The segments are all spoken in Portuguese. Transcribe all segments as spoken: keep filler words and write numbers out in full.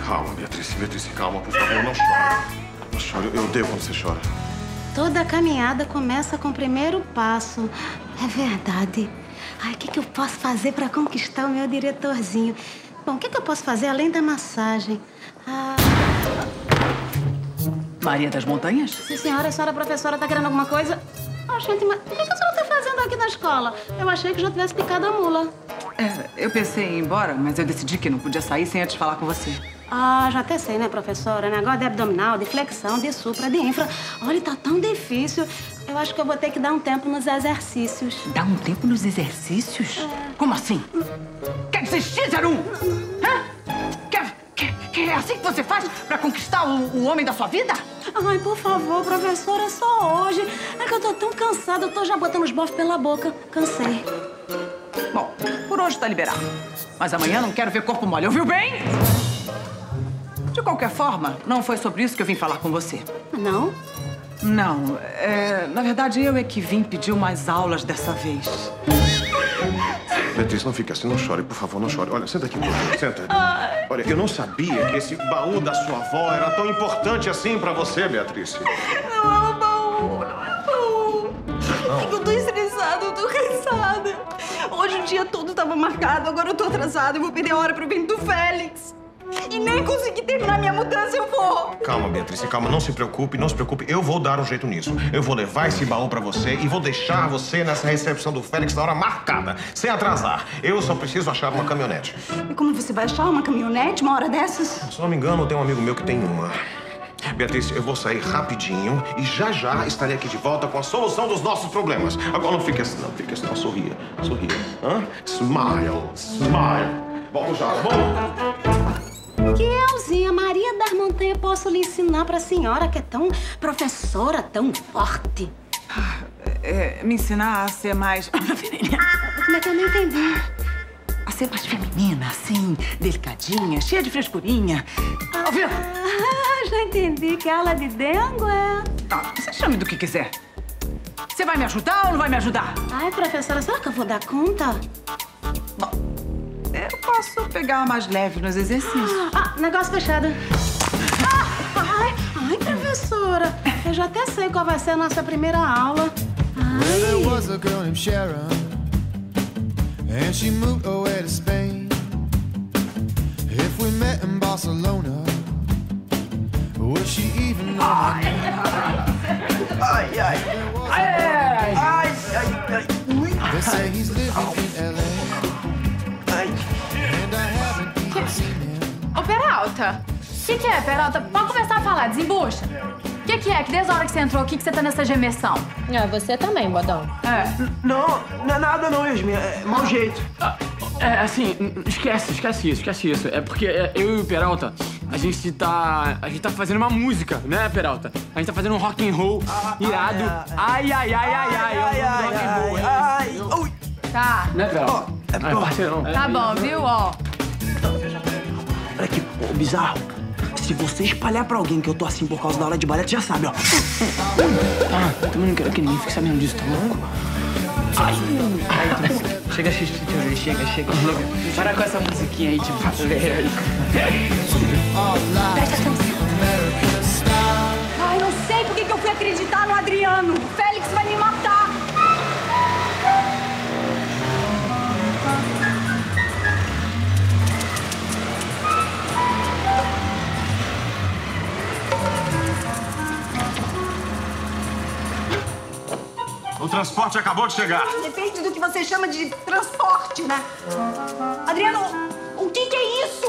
Calma, Beatriz. Beatriz, calma, por favor, não chore. Não chore, eu odeio quando você chora. Toda caminhada começa com o primeiro passo. É verdade. Ai, o que, que eu posso fazer para conquistar o meu diretorzinho? Bom, o que, que eu posso fazer além da massagem? Ah... Maria das Montanhas? Sim, senhora. A senhora professora tá querendo alguma coisa? Oh, gente, mas o que, que a senhora tá fazendo aqui na escola? Eu achei que já tivesse picado a mula. É, eu pensei em ir embora, mas eu decidi que não podia sair sem antes falar com você. Ah, já até sei, né, professora? Negócio de abdominal, de flexão, de supra, de infra. Olha, tá tão difícil. Eu acho que eu vou ter que dar um tempo nos exercícios. Dar um tempo nos exercícios? É. Como assim? Quer desistir, zero um? Hã? Quer, quer, quer, é assim que você faz pra conquistar o, o homem da sua vida? Ai, por favor, professora, é só hoje. É que eu tô tão cansada, eu tô já botando os bofs pela boca. Cansei. Bom, por hoje tá liberado. Mas amanhã não quero ver corpo mole, ouviu bem? De qualquer forma, não foi sobre isso que eu vim falar com você. Não? Não. É, na verdade, eu é que vim pedir umas aulas dessa vez. Beatriz, não fique assim, não chore, por favor, não chore. Olha, senta aqui, por favor, senta. Olha, eu não sabia que esse baú da sua avó era tão importante assim pra você, Beatriz. Não é um baú, não é um baú. Não. Eu tô estressada, eu tô cansada. Hoje o dia todo tava marcado, agora eu tô atrasada. Eu vou perder a hora pro evento do Félix. E nem consegui terminar minha mudança, eu vou. Calma, Beatriz, calma. Não se preocupe, não se preocupe. Eu vou dar um jeito nisso. Eu vou levar esse baú pra você e vou deixar você nessa recepção do Félix na hora marcada, sem atrasar. Eu só preciso achar uma caminhonete. E como você vai achar uma caminhonete uma hora dessas? Se não me engano, tem um amigo meu que tem uma. Beatriz, eu vou sair rapidinho e já já estarei aqui de volta com a solução dos nossos problemas. Agora não fique assim, não. Fique assim, não. Sorria. Sorria. Hã? Smile. Smile. Vamos já, vamos. Que Elzinha, Maria das Montanhas, posso lhe ensinar pra senhora que é tão professora, tão forte? É, me ensinar a ser mais... Como é que eu não entendi? A ser mais feminina, assim, delicadinha, cheia de frescurinha. Ah, ouviu? Ah, já entendi. Que aula de dengo é... Ah, você chame do que quiser. Você vai me ajudar ou não vai me ajudar? Ai, professora, será que eu vou dar conta? Bom, eu posso pegar mais leve nos exercícios. Ah, negócio fechado. Ah, ai, ai, professora. Eu já até sei qual vai ser a nossa primeira aula. Ai. There was a girl named Sharon, and she moved away to Spain. If we met in Barcelona, would she even know my name? Ai, ai, ai, ai, ai, ai. They say he's living in L A. Ô, Peralta, o que, que é, Peralta? Pode começar a falar, desembucha. O que, que é? Que desde a hora que você entrou aqui que você tá nessa gemessão? Ah, você também, Bodão. É. Não, não é nada não, Yasmin. É mau jeito. Ah, é, assim, esquece, esquece isso, esquece isso. É porque eu e o Peralta, a gente tá... A gente tá fazendo uma música, né, Peralta? A gente tá fazendo um rock and roll irado. Ai, ai, ai, ai, ai. Ai, ai, rock and roll, ai, é isso, ai. Ui. Tá. Né, Peralta? É Ai, parceirão. Tá bom, viu? Ó. Olha aqui, ô, bizarro. Se você espalhar pra alguém que eu tô assim por causa da aula de balé, tu já sabe, ó. Ah, eu também não quero que ninguém fique sabendo disso, tá louco? Ai, ai, chega, chega, chega, chega, chega. Para com essa musiquinha aí de baleia aí. Presta atenção. Ai, não sei por que que eu fui acreditar no Adriano. O Félix vai me matar. O transporte acabou de chegar. Depende do que você chama de transporte, né? Adriano, o que que é isso?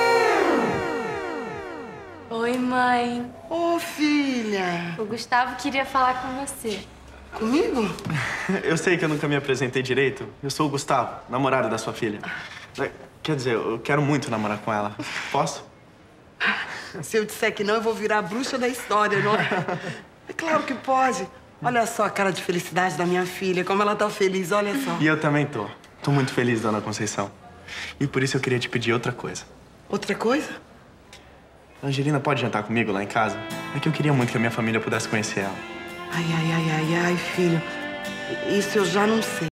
Oi, mãe. Ô, filha. O Gustavo queria falar com você. Comigo? Eu sei que eu nunca me apresentei direito. Eu sou o Gustavo, namorado da sua filha. Quer dizer, eu quero muito namorar com ela. Posso? Se eu disser que não, eu vou virar a bruxa da história, não é? É claro que pode. Olha só a cara de felicidade da minha filha, como ela tá feliz, olha só. E eu também tô. Tô muito feliz, dona Conceição. E por isso eu queria te pedir outra coisa. Outra coisa? A Angelina pode jantar comigo lá em casa? É que eu queria muito que a minha família pudesse conhecer ela. Ai, ai, ai, ai, ai, filho. Isso eu já não sei.